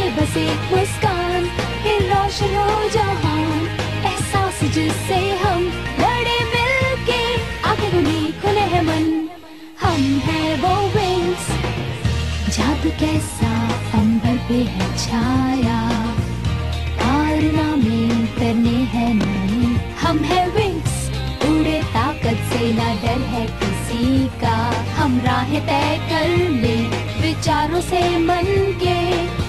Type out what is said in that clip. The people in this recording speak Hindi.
बस एक मुस्कान फिर रोशन हो जहान, एहसास जिससे हम लड़े मिलके, आंखें खुले है मन, हम है वो विंग्स। जादू कैसा अंबर पे है छाया, कारनामे करने हैं नहीं, हम है विंग्स। उड़े ताकत से ना डर है किसी का, हम राह तय कर ले विचारों से मन के,